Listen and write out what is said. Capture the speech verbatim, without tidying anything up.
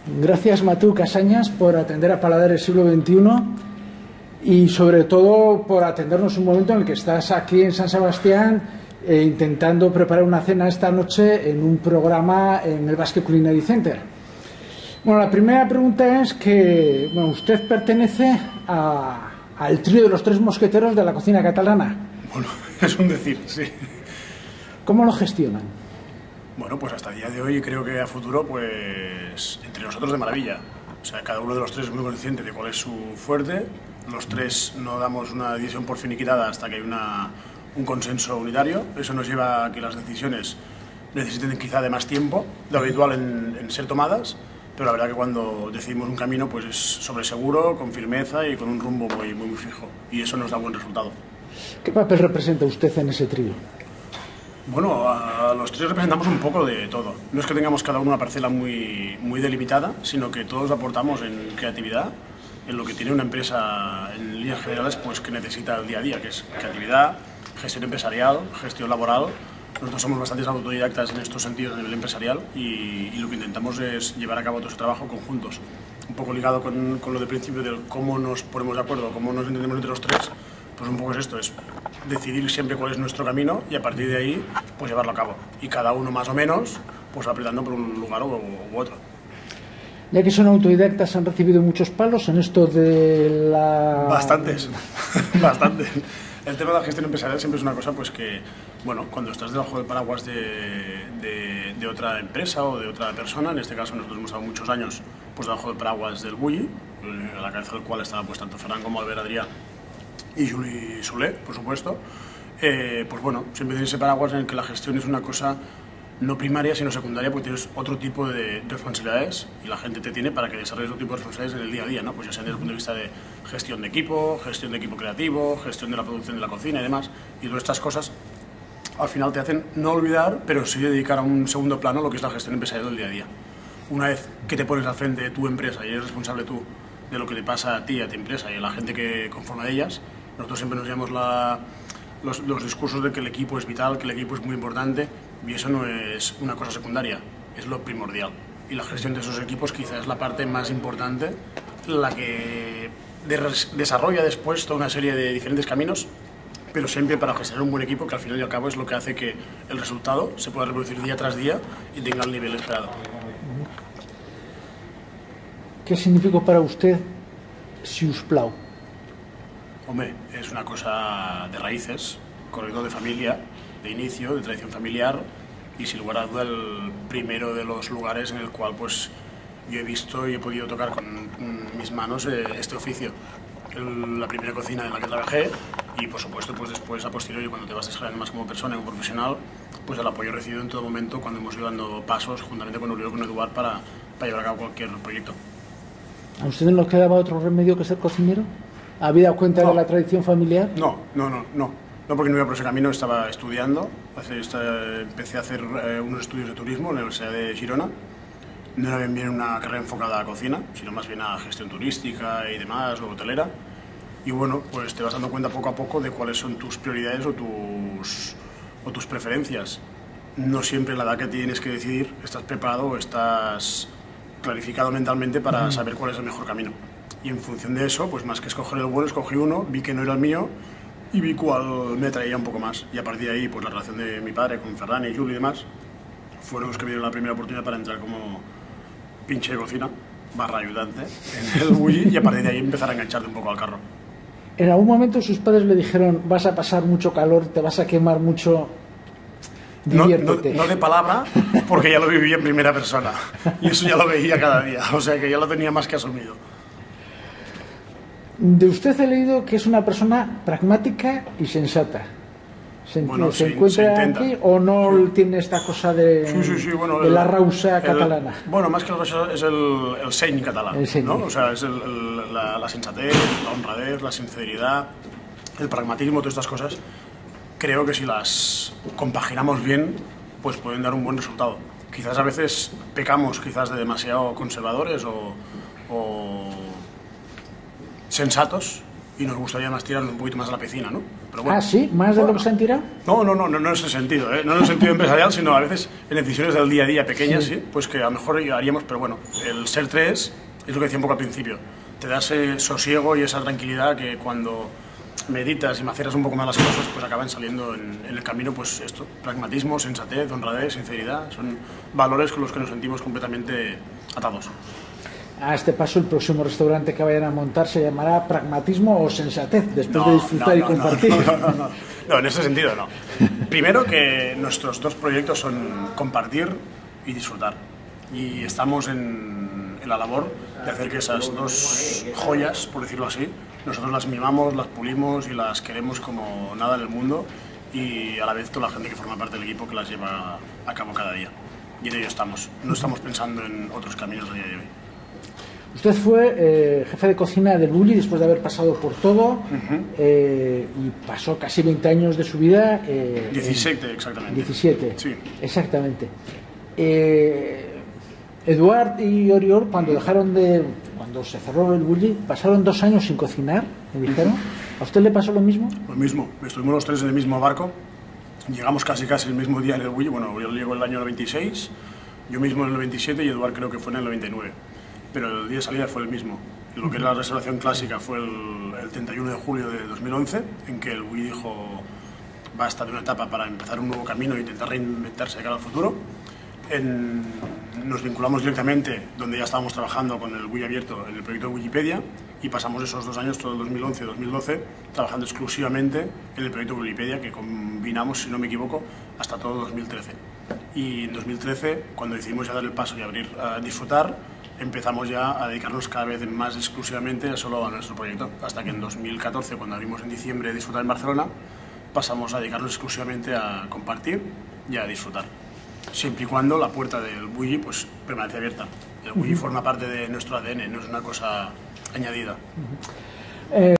Gracias, Mateu Casañas, por atender a Paladares Siglo veintiuno y sobre todo por atendernos un momento en el que estás aquí en San Sebastián eh, intentando preparar una cena esta noche en un programa en el Basque Culinary Center. Bueno, la primera pregunta es que bueno, usted pertenece a, al trío de los tres mosqueteros de la cocina catalana. Bueno, es un decir, sí. ¿Cómo lo gestionan? Bueno, pues hasta el día de hoy creo que a futuro, pues entre nosotros de maravilla. O sea, cada uno de los tres es muy consciente de cuál es su fuerte. Los tres no damos una decisión por finiquitada hasta que hay una, un consenso unitario. Eso nos lleva a que las decisiones necesiten quizá de más tiempo, de lo habitual en, en ser tomadas, pero la verdad que cuando decidimos un camino pues es sobre seguro, con firmeza y con un rumbo muy, muy, muy fijo. Y eso nos da buen resultado. ¿Qué papel representa usted en ese trío? Bueno, a los tres representamos un poco de todo. No es que tengamos cada uno una parcela muy, muy delimitada, sino que todos aportamos en creatividad, en lo que tiene una empresa en líneas generales pues que necesita el día a día, que es creatividad, gestión empresarial, gestión laboral. Nosotros somos bastante autodidactas en estos sentidos a nivel empresarial y, y lo que intentamos es llevar a cabo todo ese trabajo conjuntos. Un poco ligado con, con lo de principio de cómo nos ponemos de acuerdo, cómo nos entendemos entre los tres, pues un poco es esto, es decidir siempre cuál es nuestro camino y a partir de ahí pues llevarlo a cabo. Y cada uno más o menos pues apretando por un lugar u, u otro. Ya que son autodidactas, ¿han recibido muchos palos en esto de la...? Bastantes, bastantes. El tema de la gestión empresarial siempre es una cosa pues que, bueno, cuando estás debajo del paraguas de, de, de otra empresa o de otra persona, en este caso nosotros hemos estado muchos años pues debajo del paraguas del Bulli, a la cabeza del cual estaba pues tanto Ferran como Albert Adrià y Juli Soler, por supuesto, eh, pues bueno, siempre tienes ese paraguas en el que la gestión es una cosa no primaria sino secundaria porque tienes otro tipo de responsabilidades y la gente te tiene para que desarrolles otro tipo de responsabilidades en el día a día, ¿no? Pues ya sea desde el punto de vista de gestión de equipo, gestión de equipo creativo, gestión de la producción de la cocina y demás, y todas estas cosas al final te hacen no olvidar, pero sí dedicar a un segundo plano lo que es la gestión empresarial del día a día. Una vez que te pones al frente de tu empresa y eres responsable tú de lo que le pasa a ti, a tu empresa y a la gente que conforma ellas, nosotros siempre nos llevamos la, los, los discursos de que el equipo es vital, que el equipo es muy importante, y eso no es una cosa secundaria, es lo primordial. Y la gestión de esos equipos quizás es la parte más importante, la que de desarrolla después toda una serie de diferentes caminos, pero siempre para gestionar un buen equipo, que al final y al cabo es lo que hace que el resultado se pueda reproducir día tras día y tenga el nivel esperado. ¿Qué significa para usted siusplau? Hombre, es una cosa de raíces, corredor de familia, de inicio, de tradición familiar y sin lugar a duda el primero de los lugares en el cual pues yo he visto y he podido tocar con mis manos eh, este oficio. El, la primera cocina en la que trabajé y por supuesto pues después a posteriori cuando te vas desarrollando más como persona y como profesional pues el apoyo recibido en todo momento cuando hemos ido dando pasos juntamente con Oriol y con Eduard para, para llevar a cabo cualquier proyecto. ¿A usted no le quedaba otro remedio que ser cocinero? ¿Había cuenta no. de la tradición familiar? No, no, no, no. No, porque no iba por ese camino, estaba estudiando. Hace, esta, empecé a hacer eh, unos estudios de turismo en la Universidad de Girona. No era bien, bien una carrera enfocada a cocina, sino más bien a gestión turística y demás, o hotelera. Y bueno, pues te vas dando cuenta poco a poco de cuáles son tus prioridades o tus, o tus preferencias. No siempre a la edad que tienes que decidir estás preparado o estás clarificado mentalmente para saber cuál es el mejor camino. Y en función de eso, pues más que escoger el bueno, escogí uno, vi que no era el mío y vi cuál me atraía un poco más. Y a partir de ahí, pues la relación de mi padre con Ferran y Juli y demás fueron los que me dieron la primera oportunidad para entrar como pinche de cocina, barra ayudante en el Bulli y a partir de ahí empezar a engancharte un poco al carro. ¿En algún momento sus padres le dijeron vas a pasar mucho calor, te vas a quemar mucho, diviértete? No, no, no de palabra, porque ya lo viví en primera persona y eso ya lo veía cada día, o sea que ya lo tenía más que asumido. De usted he leído que es una persona pragmática y sensata. ¿Se, bueno, ¿se sí, encuentra se aquí o no sí. tiene esta cosa de, sí, sí, sí, bueno, de el, la rausa catalana? El, bueno, más que la rausa es el, el seny catalán, el seny. ¿No? O sea, es el, el, la, la sensatez, la honradez, la sinceridad, el pragmatismo, todas estas cosas. Creo que si las compaginamos bien, pues pueden dar un buen resultado. Quizás a veces pecamos quizás de demasiado conservadores o, o sensatos y nos gustaría más tirar un poquito más a la piscina, ¿no? Pero bueno, ah, sí, más de bueno, lo que se han tirado. No, no, no, no, no en ese sentido, ¿eh? No en el sentido empresarial, sino a veces en decisiones del día a día pequeñas, sí, sí pues que a lo mejor haríamos, pero bueno, el ser tres es lo que decía un poco al principio, te da ese sosiego y esa tranquilidad que cuando meditas y maceras un poco más las cosas, pues acaban saliendo en, en el camino, pues esto, pragmatismo, sensatez, honradez, sinceridad, son valores con los que nos sentimos completamente atados. A este paso, el próximo restaurante que vayan a montar se llamará Pragmatismo o Sensatez, después no, de disfrutar no, no, y compartir. No, no, no, no, no, en ese sentido no. Primero que nuestros dos proyectos son compartir y disfrutar. Y estamos en, en la labor de hacer que esas dos joyas, por decirlo así, nosotros las mimamos, las pulimos y las queremos como nada en el mundo, y a la vez toda la gente que forma parte del equipo que las lleva a cabo cada día. Y en ello estamos. No estamos pensando en otros caminos a día de hoy. Usted fue eh, jefe de cocina del Bulli después de haber pasado por todo, uh-huh. eh, y pasó casi veinte años de su vida. Eh, diecisiete, exactamente. diecisiete, sí. Exactamente. Eh, Eduard y Oriol, cuando dejaron de, cuando se cerró el Bulli, pasaron dos años sin cocinar, me dijeron. Uh-huh. ¿A usted le pasó lo mismo? Lo mismo. Estuvimos los tres en el mismo barco. Llegamos casi casi el mismo día en el Bulli. Bueno, Oriol llegó el año noventa y seis, yo mismo en el noventa y siete y Eduard creo que fue en el noventa y nueve. Pero el día de salida fue el mismo. Lo que es la reservación clásica fue el, el treinta y uno de julio de dos mil once, en que el Bulli dijo basta de una etapa para empezar un nuevo camino e intentar reinventarse de cara al futuro. En, nos vinculamos directamente, donde ya estábamos trabajando con el Bulli abierto, en el proyecto de Wikipedia, y pasamos esos dos años, todo el dos mil once y dos mil doce, trabajando exclusivamente en el proyecto de Wikipedia, que combinamos, si no me equivoco, hasta todo dos mil trece. Y en dos mil trece, cuando decidimos ya dar el paso y abrir a disfrutar, empezamos ya a dedicarnos cada vez más exclusivamente a solo a nuestro proyecto, hasta que en dos mil catorce, cuando abrimos en diciembre Disfrutar en Barcelona, pasamos a dedicarnos exclusivamente a compartir y a disfrutar, siempre y cuando la puerta del Bulli pues permanece abierta. El Bulli uh-huh. forma parte de nuestro A D N, no es una cosa añadida. Uh-huh. eh...